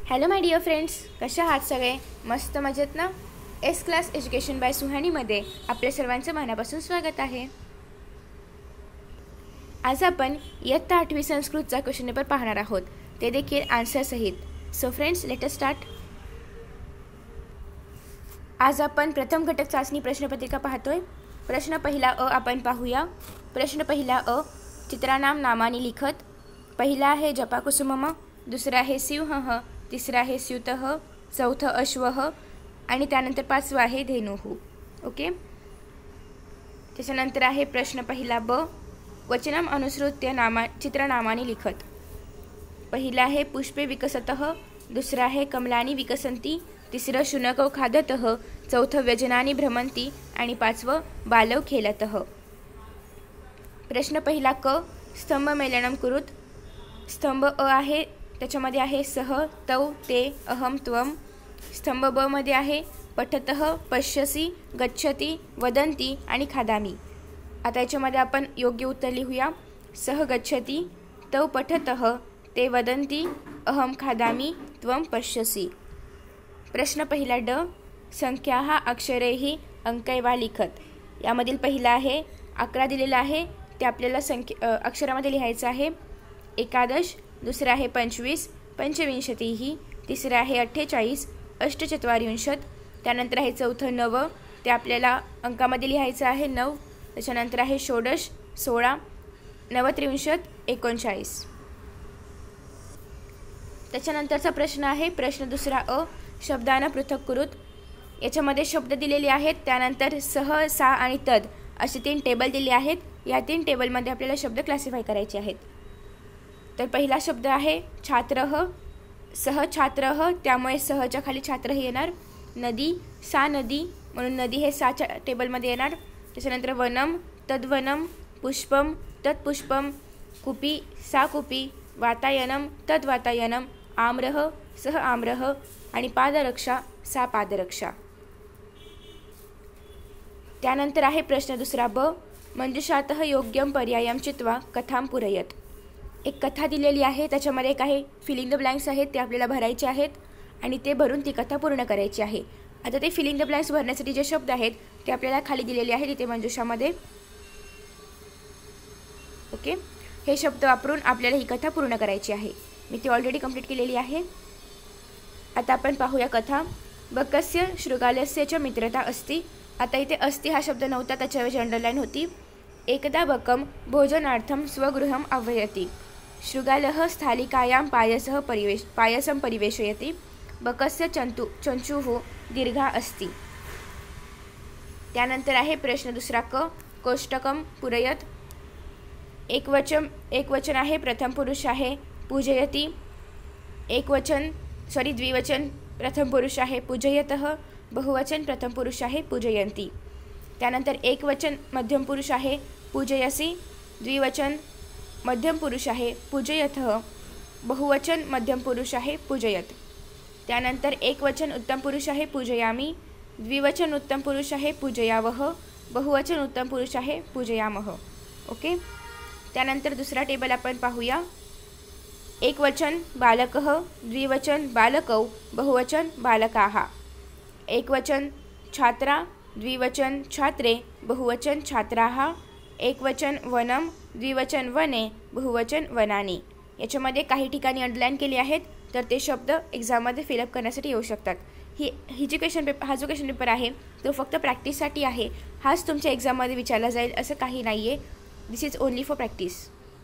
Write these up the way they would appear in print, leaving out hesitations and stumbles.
Hello my dear friends, कशा आहात सगळे? मस्त मजेत ना? एस क्लास एज्युकेशन बाय सुहानीमध्ये आपल्या सर्वांचं मनापासून स्वागत आहे. आज आपण इयत्ता 8वी संस्कृतचा क्वेश्चन पेपर पाहणार आहोत, ते देखील आन्सर सहित. So friends, let us start. आज आपण प्रथम घटक चाचणी प्रश्नपत्रिका पाहतोय. प्रश्न पहिला अ आपण पाहूया. प्रश्न पहिला अ, चित्रानाम नामानी लिखत. पहिला आहे जपाकुसुमम, दुसरा आहे सिंह, तिसरा आहे स्यूतः, चौथं अश्वः आणि त्यानंतर पाचवा आहे धेनुः. ओके. त्याच्यानंतर आहे प्रश्न पहिला ब, वचनम अनुसृत्य चित्रनामानी लिखत. पहिला आहे पुष्पे विकसतः, दुसरा आहे कमलानी विकसंती, तिसरं शुनकौ खादतः, चौथं व्यजनानी भ्रमंती आणि पाचवं बालव खेलतः. प्रश्न पहिला क, स्तंभ मेलनम कुरुत. स्तंभ अ आहे, त्याच्यामध्ये आहे सह, तौ, ते, अहम, त्वम. स्तंभ ब मध्ये आहे पठतः, पश्यसी, गच्छती, वदंती आणि खादामी. आता याच्यामध्ये आपण योग्य उत्तर लिहूया. सह गच्छती, तौ पठतः, ते वदंती, अहम खादामी, त्वम पश्यसी. प्रश्न पहिला ड, संख्याः अक्षरैः अंकैवा लिखत. यामधील पहिला आहे 11 दिलेला आहे, ते आपल्याला अक्षरामध्ये लिहायचं आहे. 11, दुसरा आहे 25, पंचविंशतिः, तिसरा आहे 48, अष्टचत्वारिंशत्. त्यानंतर आहे चौथं 9, ते आपल्याला अंकामध्ये लिहायचं आहे 9. त्याच्यानंतर आहे 16, 16, 39, 39. त्याच्यानंतरचा प्रश्न आहे प्रश्न दुसरा अ, शब्दानं पृथक कुरुत. याच्यामध्ये शब्द दिलेले आहेत, त्यानंतर सह, सा आणि तद असे 3 टेबल दिले आहेत. या 3 टेबलमध्ये आपल्याला शब्द क्लासिफाय करायचे आहेत. तर पहिला शब्द आहे छात्रः, सह छात्रः, त्यामुळे सहच्या खाली छात्र हे येणार. नदी, सा नदी, म्हणून नदी हे साच्या टेबलमध्ये येणार. त्याच्यानंतर वनम, तद्वनम, पुष्पम, तत्पुष्पम, कुपी, सा कुपी, वातायनम, तद्वातायनम, आम्रः, सह आम्रः आणि पादरक्षा, सा पादरक्षा. त्यानंतर आहे प्रश्न दुसरा ब, मंजुषातः योग्यम पर्यायम चित्वा कथाम पुरयत. एक कथा दिलेली आहे, त्याच्यामध्ये एक आहे फिलिंग द ब्लँक्स आहेत, ते आपल्याला भरायचे आहेत आणि ते भरून ती कथा पूर्ण करायची आहे. आता ते फिलिंग द ब्लँक्स भरण्यासाठी जे शब्द आहेत ते आपल्याला खाली दिलेले आहेत इथे मंजुषामध्ये. ओके. हे शब्द वापरून आपल्याला ही कथा पूर्ण करायची आहे. मी ती ऑलरेडी कंप्लीट केलेली आहे. आता आपण पाहूया कथा. बकस्य शृगालस्य च मित्रता अस्ति. आता इथे अस्ति हा शब्द नव्हता, त्याच्याऐवजी अंडरलाईन होती. एकदा बकम भोजनार्थम स्वगृहम आह्वयति. शृगालः स्थालिकायां पायसं परिवेशयति. बकस्य चंचुः दीर्घा अस्ति. त्यानंतर आहे प्रश्न दुसरा क, कोष्टकम पुरयत. एक वचन आहे, प्रथम पुरुष आहे पूजयति. द्विवचन प्रथम पुरुष आहे पूजयतः. बहुवचन प्रथम पुरुष आहे पूजयन्ति. त्यानंतर एक वचन मध्यम पुरुष आहे पूजयसि. द्विवचन मध्यम पुरुष आहे पूजयतः. बहुवचन मध्यम पुरुष आहे पूजयत. त्यानंतर एक वचन उत्तम पुरुष आहे पूजयामि. द्विवचन उत्तम पुरुष आहे पूजयावः. बहुवचन उत्तम पुरुष आहे पूजयामः. ओके. त्यानंतर दुसरा टेबल आपण पाहूया. एक वचन बालकः, द्विवचन बालकौ, बहुवचन बालकाः. एक वचन छात्रा, द्विवचन छात्रे, बहुवचन छात्राः. एक वचन वनम, द्विवचन वने, बहुवचन वनानी. याच्यामध्ये काही ठिकाणी अंडरलाईन केले आहेत, तर ते शब्द एक्झाममध्ये फिलअप करण्यासाठी येऊ शकतात. ही जी क्वेश्चन पेपर हा जो क्वेश्चन पेपर आहे तो फक्त प्रॅक्टिससाठी आहे. हाच तुमच्या एक्झाममध्ये विचारला जाईल असं काही नाही आहे. This is only for practice.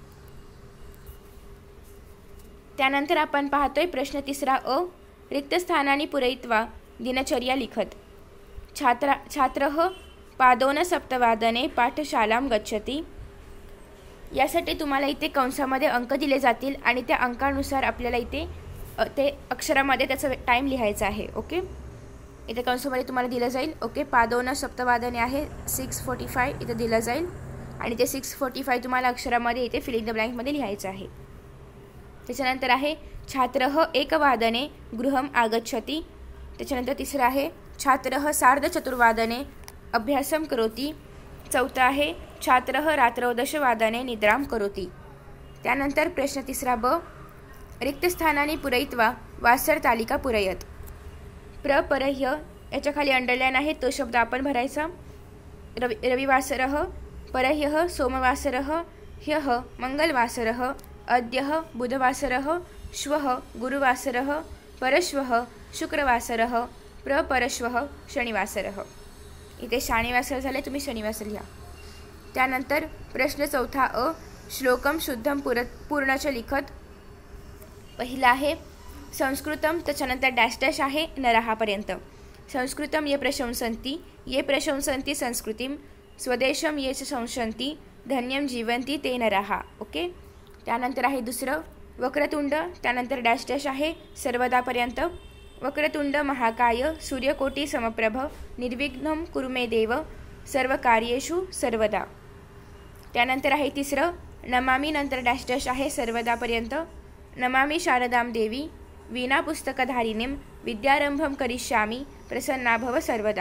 त्यानंतर आपण पाहतोय प्रश्न तिसरा अ, रिक्त स्थानानी पुरयित्वा दिनचर्या लिखत. छात्रः पादोन सप्तवादने पाठशालां गच्छति. यासाठी तुम्हाला इथे कंसामध्ये अंक दिले जातील आणि त्या अंकानुसार आपल्याला इथे ते अक्षरामध्ये त्याचा टाईम लिहायचा आहे. ओके. इथे कंसामध्ये तुम्हाला दिलं जाईल. ओके. पादोन सप्तवादने आहे 6:45 इथे दिलं जाईल आणि ते 6:45 तुम्हाला अक्षरामध्ये इथे फिलिंग द ब्लँकमध्ये लिहायचं आहे. त्याच्यानंतर आहे छात्रः एकवादने गृहम आगच्छति. त्याच्यानंतर तिसरं आहे छात्रः सार्धचतुर्वादने अभ्यासम करोति. चौथा आहे छात्रः रात्रौ 10 वादने निद्राम करोति. त्यानंतर प्रश्न तिसरा ब, रिक्तस्थानानि पूरयित्वा वासरतालिका पूरयत। परह्य याच्या खाली अंडरलाइन आहे, तो शब्द आपण भरायचा। रविवासरः, परह्यः सोमवासरः, ह्यः मंगलवासरः, अद्यः बुधवासरः, श्वः गुरुवासरः, परश्वः शुक्रवासरः, परश्वः शनिवासरः। इथे शनिवासर झाले, तुम्ही शनिवासर लिहा। त्यानंतर प्रश्न चौथा अ, श्लोकम शुद्धम पूर्णच लिखत। पहिला आहे संस्कृतम, त्याच्यानंतर डॅश डॅश आहे नरहापर्यंत। संस्कृतम ये प्रशंसन्ति संस्कृतिम, स्वदेशम ये संशन्ति, धन्यम जीवन्ति ते नरः। ओके। त्यानंतर आहे दुसरं वक्रतुंड, त्यानंतर डॅश डॅश आहे सर्वदापर्यंत। वक्रतुंड महाकाय सूर्यकोटी समप्रभ, निर्विघ्नं कुरु मे देव सर्वकार्येषु सर्वदा। त्यानंतर आहे तिसरं नमामि, नंतर डॅश डॅश आहे सर्वदापर्यंत। नमामि शारदां देवी वीणा पुस्तकधारिणीं, विद्यारंभं करिष्यामि प्रसन्ना भव सर्वदा।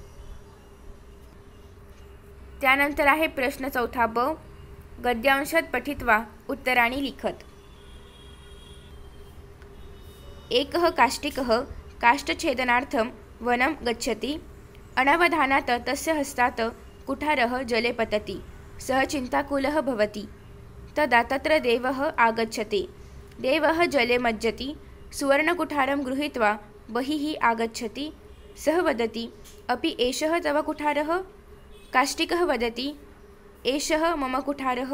त्यानंतर आहे प्रश्न चौथा ब, गद्यांशात पठित्वा उत्तराणि लिखत। एकः काष्टिकः काष्ठछेदनार्थं वनं गच्छति, अनवधानात् तस्य हस्तात् कुठारः जले पतति, सः चिन्ताकुलः भवति। तदा तत्र देवः आगच्छति, देवः जले मज्जति, सुवर्णकुठारं गृहीत्वा बहिः आगच्छति, सः वदति अपि एषः तव कुठारः? काष्टिकः वदति एषः मम कुठारः।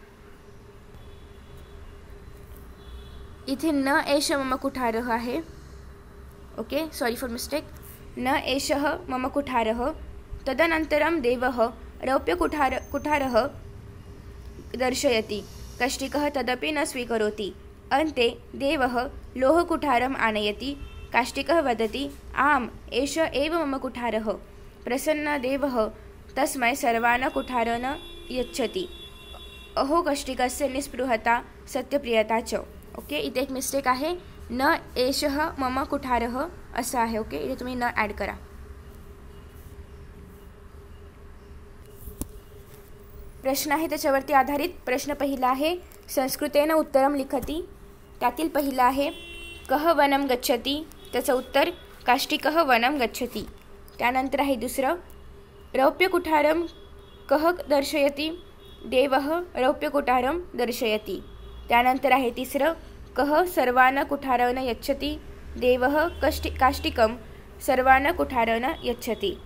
इथे न एषः मम कुठारः आहे, ओके, सॉरी फॉर मिस्टेक, न एषः मम कुठारः। तदनन्तरं देवः रौप्यकुठारः दर्शयति, काष्टिकः तदपि न स्वीकरोति। अन्ते देवः लोहकुठारम् आनयति, काष्टिकः वदति आम् एष एव मम कुठारः। प्रसन्नदेवः तस्मै सर्वान् कुठारान् यच्छति। अहो काष्टिकस्य निस्पृहता सत्यप्रियता च। ओके, इथे एक मिस्टेक आहे, न एषः मम कुठारः असं आहे। ओके, इथे तुम्ही न ॲड करा। प्रश्न आहे त्याच्यावरती आधारित। प्रश्न पहिला आहे संस्कृतेन उत्तरम लिखती। त्यातील पहिला आहे कः वनं गच्छति, त्याचं उत्तर काष्टिकः वनं गच्छति। त्यानंतर आहे दुसरं रौप्यकुठारं कः दर्शयति, देवः रौप्यकुठारं दर्शयति। त्यानंतर आहे तिसरं कः सर्वान् कुठारान् यच्छति, देवः काष्टिकं सर्वान् कुठारान् यच्छति।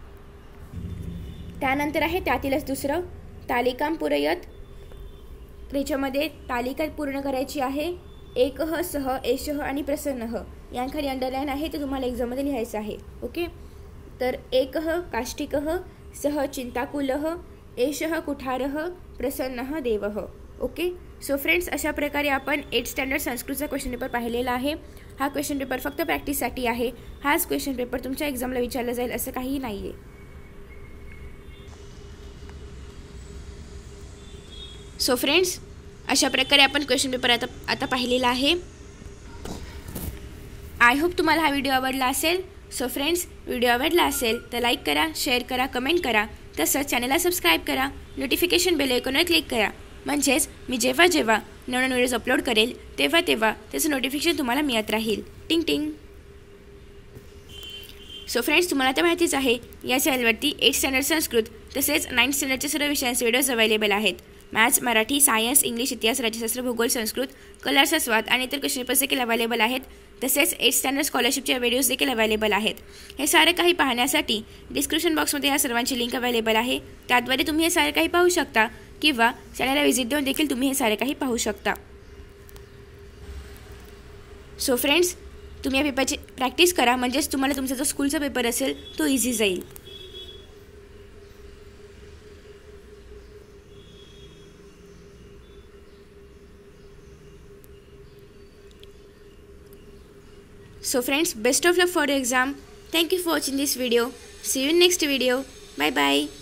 त्यानंतर आहे त्यातीलच दुसरं तालिकां पूरयत। त्याच्यामध्ये तालिका पूर्ण करायची आहे। एकः सः एषः आणि प्रसन्नः यांखाली अंडरलाइन आहे, ते तुम्हाला एक्झाममध्ये लिहायचं आहे। ओके, तर एकः काष्टिकः, सः चिंताकुलः, एषः कुठारः, प्रसन्नः देवः। ओके, सो फ्रेंड्स, अशा प्रकारे आपण 8th स्टँडर्ड संस्कृतचा क्वेश्चन पेपर पाहिलेला आहे। हा क्वेश्चन पेपर फक्त प्रॅक्टिससाठी आहे। हाच क्वेश्चन पेपर तुमच्या एक्झामला विचारला जाईल असं काहीही नाही आहे। सो फ्रेंड्स, अशा प्रकारे आपण क्वेश्चन पेपर आता पाहिलेला आहे। आय होप तुम्हाला हा व्हिडिओ आवडला असेल। सो फ्रेंड्स, व्हिडिओ आवडला असेल तर लाईक करा, शेअर करा, कमेंट करा, तसंच चॅनलला सबस्क्राईब करा, नोटिफिकेशन बेल आयकॉनवर क्लिक करा, म्हणजेच मी जेव्हा जेव्हा नवीन व्हिडिओज अपलोड करेल तेव्हा त्याचं नोटिफिकेशन तुम्हाला मिळत राहील। टिंग टिंग। सो फ्रेंड्स, तुम्हाला तर माहितीच आहे या चॅनलवरती 8th स्टँडर्ड संस्कृत तसेच 9th स्टँडर्डच्या सर्व विषयांचे व्हिडिओज अवेलेबल आहेत। मॅथ्स, मराठी, सायन्स, इंग्लिश, इतिहास, राज्यशास्त्र, भूगोल, संस्कृत, कलरचा स्वाद आणि इतर क्वेश्चन पेपर्स देखील अवेलेबल आहेत। तसेच 8th स्टँडर्ड स्कॉलरशिपचे व्हिडिओज देखील अवेलेबल आहेत। हे सारे काही पाहण्यासाठी डिस्क्रिप्शन बॉक्समध्ये या सर्वांची लिंक अवेलेबल आहे, त्याद्वारे तुम्ही हे सारे काही पाहू शकता किंवा चॅनलला व्हिजिट देऊन देखील तुम्ही हे सारे काही पाहू शकता। सो फ्रेंड्स, तुम्ही या पेपरची प्रॅक्टिस करा, म्हणजेच तुम्हाला तुमचा जो स्कूलचा पेपर असेल तो इझी जाईल। So friends, best of luck for your exam. Thank you for watching this video. See you in next video. Bye bye.